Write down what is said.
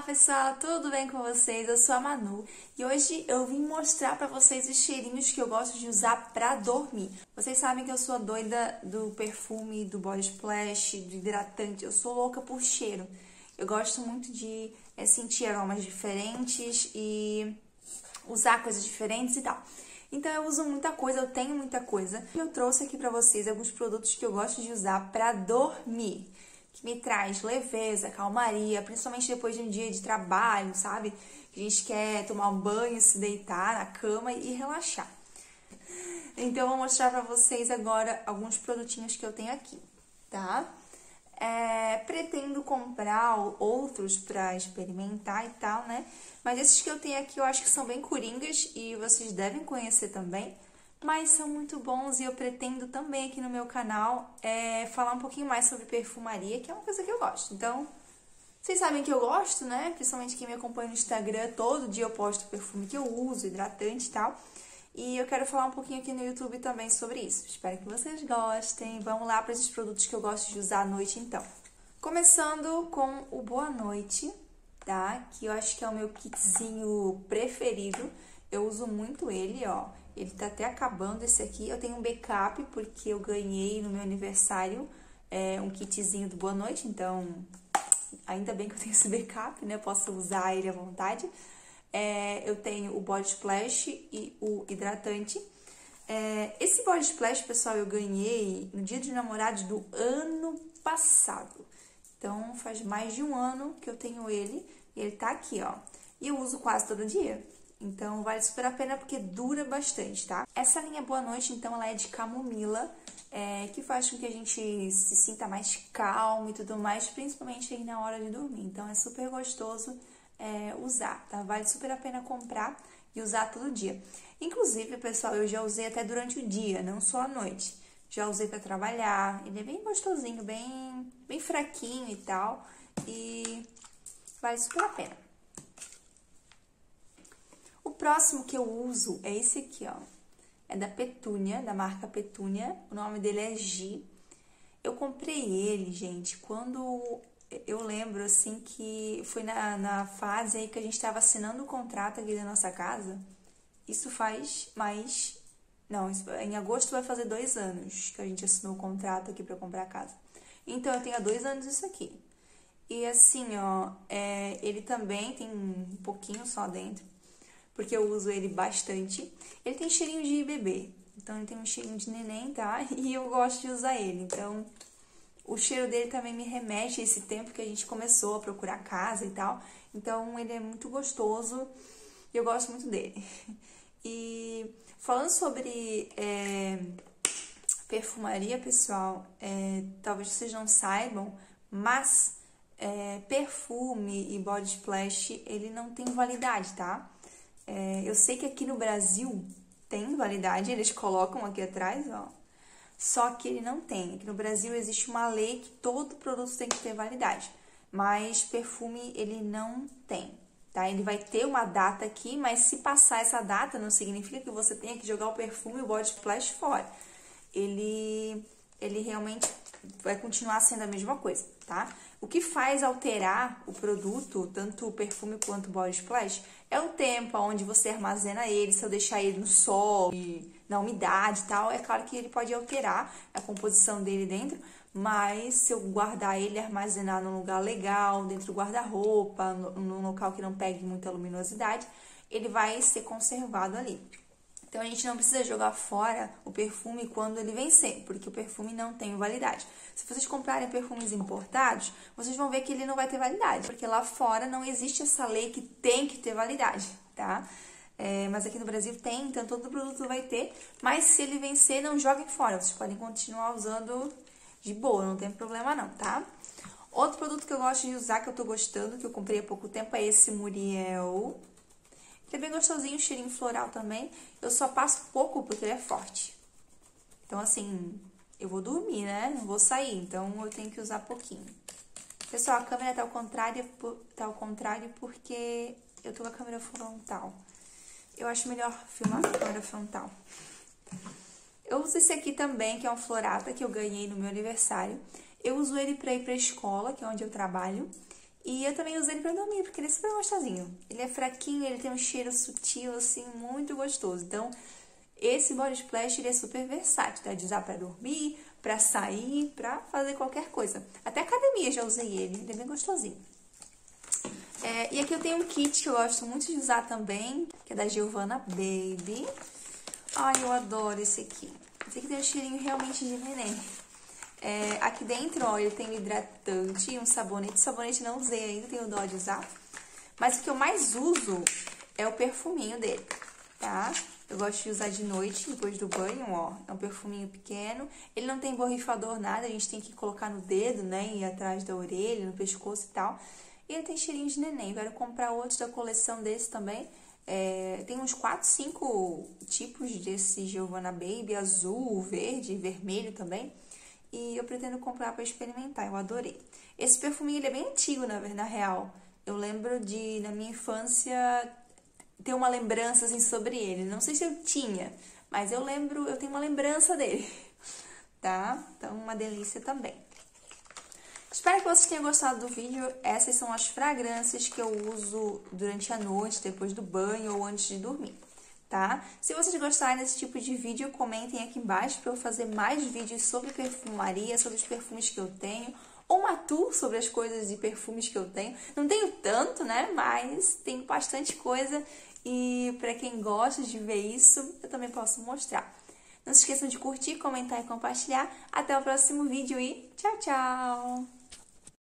pessoal, tudo bem com vocês? Eu sou a Manu e hoje eu vim mostrar pra vocês os cheirinhos que eu gosto de usar pra dormir. Vocês sabem que eu sou doida do perfume, do body splash, do hidratante, eu sou louca por cheiro. Eu gosto muito de sentir aromas diferentes e usar coisas diferentes e tal. Então eu uso muita coisa, eu tenho muita coisa. Eu trouxe aqui pra vocês alguns produtos que eu gosto de usar pra dormir, que me traz leveza, calmaria, principalmente depois de um dia de trabalho, sabe? Que a gente quer tomar um banho, se deitar na cama e relaxar. Então eu vou mostrar pra vocês agora alguns produtinhos que eu tenho aqui, tá? Pretendo comprar outros pra experimentar e tal, né? Mas esses que eu tenho aqui eu acho que são bem coringas e vocês devem conhecer também. Mas são muito bons e eu pretendo também aqui no meu canal falar um pouquinho mais sobre perfumaria, que é uma coisa que eu gosto. Então, vocês sabem que eu gosto, né? Principalmente quem me acompanha no Instagram, todo dia eu posto perfume que eu uso, hidratante e tal. E eu quero falar um pouquinho aqui no YouTube também sobre isso. Espero que vocês gostem. Vamos lá para esses produtos que eu gosto de usar à noite, então. Começando com o Boa Noite, tá? Que eu acho que é o meu kitzinho preferido. Eu uso muito ele, ó. Ele tá até acabando esse aqui. Eu tenho um backup porque eu ganhei no meu aniversário um kitzinho do Boa Noite. Então, ainda bem que eu tenho esse backup, né? Posso usar ele à vontade. Eu tenho o Body Splash e o hidratante. Esse Body Splash, pessoal, eu ganhei no Dia dos Namorados do ano passado. Então, faz mais de um ano que eu tenho ele. E ele tá aqui, ó. E eu uso quase todo dia. Então, vale super a pena porque dura bastante, tá? Essa linha Boa Noite, então, ela é de camomila, que faz com que a gente se sinta mais calmo e tudo mais, principalmente aí na hora de dormir. Então, é super gostoso usar, tá? Vale super a pena comprar e usar todo dia. Inclusive, pessoal, eu já usei até durante o dia, não só à noite. Já usei pra trabalhar, ele é bem gostosinho, bem fraquinho e tal, e vale super a pena. O próximo que eu uso é esse aqui, ó. É da Petúnia, da marca Petúnia. O nome dele é Gi. Eu comprei ele, gente, quando eu lembro, assim, que foi na fase aí que a gente tava assinando o contrato aqui da nossa casa. Isso faz mais... Não, em agosto vai fazer 2 anos que a gente assinou o contrato aqui pra comprar a casa. Então, eu tenho há 2 anos isso aqui. E assim, ó, ele também tem um pouquinho só dentro, porque eu uso ele bastante. Ele tem cheirinho de bebê, então ele tem um cheirinho de neném, tá? E eu gosto de usar ele, então o cheiro dele também me remete a esse tempo que a gente começou a procurar casa e tal. Então ele é muito gostoso e eu gosto muito dele. E falando sobre perfumaria, pessoal, talvez vocês não saibam, mas perfume e body splash, ele não tem validade, tá? Eu sei que aqui no Brasil tem validade, eles colocam aqui atrás, ó. Só que ele não tem. Aqui no Brasil existe uma lei que todo produto tem que ter validade. Mas perfume ele não tem, tá? Ele vai ter uma data aqui, mas se passar essa data não significa que você tenha que jogar o perfume e o body splash fora. Ele realmente vai continuar sendo a mesma coisa, tá? O que faz alterar o produto, tanto o perfume quanto o body splash, é o tempo onde você armazena ele. Se eu deixar ele no sol, na umidade e tal, é claro que ele pode alterar a composição dele dentro, mas se eu guardar ele e armazenar num lugar legal, dentro do guarda-roupa, num local que não pegue muita luminosidade, ele vai ser conservado ali. Então, a gente não precisa jogar fora o perfume quando ele vencer, porque o perfume não tem validade. Se vocês comprarem perfumes importados, vocês vão ver que ele não vai ter validade, porque lá fora não existe essa lei que tem que ter validade, tá? Mas aqui no Brasil tem, então todo produto vai ter, mas se ele vencer, não joguem fora. Vocês podem continuar usando de boa, não tem problema não, tá? Outro produto que eu gosto de usar, que eu tô gostando, que eu comprei há pouco tempo, é esse Muriel. Ele é bem gostosinho, cheirinho floral também. Eu só passo pouco porque ele é forte. Então, assim, eu vou dormir, né? Não vou sair, então eu tenho que usar pouquinho. Pessoal, a câmera tá ao contrário porque eu tô com a câmera frontal. Eu acho melhor filmar com a câmera frontal. Eu uso esse aqui também, que é um Florata, que eu ganhei no meu aniversário. Eu uso ele pra ir pra escola, que é onde eu trabalho. E eu também uso ele pra dormir, porque ele é super gostosinho. Ele é fraquinho, ele tem um cheiro sutil, assim, muito gostoso. Então, esse Body Splash, ele é super versátil, tá? De usar pra dormir, pra sair, pra fazer qualquer coisa. Até academia já usei ele é bem gostosinho. E aqui eu tenho um kit que eu gosto muito de usar também, que é da Giovanna Baby. Ai, eu adoro esse aqui. Esse aqui tem um cheirinho realmente de neném. Aqui dentro, ó, ele tem um hidratante e um sabonete. O sabonete não usei ainda, tenho dó de usar. Mas o que eu mais uso é o perfuminho dele, tá? Eu gosto de usar de noite, depois do banho, ó. É um perfuminho pequeno. Ele não tem borrifador, nada. A gente tem que colocar no dedo, né? E atrás da orelha, no pescoço e tal. E ele tem cheirinho de neném. Eu quero comprar outros da coleção desse também. Tem uns 4, 5 tipos desse Giovanna Baby. Azul, verde, vermelho também. E eu pretendo comprar para experimentar, eu adorei. Esse perfuminho, ele é bem antigo, na real. Eu lembro de, na minha infância, ter uma lembrança, assim, sobre ele. Não sei se eu tinha, mas eu tenho uma lembrança dele, tá? Então, uma delícia também. Espero que vocês tenham gostado do vídeo. Essas são as fragrâncias que eu uso durante a noite, depois do banho ou antes de dormir. Tá? Se vocês gostarem desse tipo de vídeo, comentem aqui embaixo para eu fazer mais vídeos sobre perfumaria, sobre os perfumes que eu tenho, ou uma tour sobre as coisas de perfumes que eu tenho. Não tenho tanto, né? Mas tenho bastante coisa e para quem gosta de ver isso, eu também posso mostrar. Não se esqueçam de curtir, comentar e compartilhar. Até o próximo vídeo e tchau, tchau!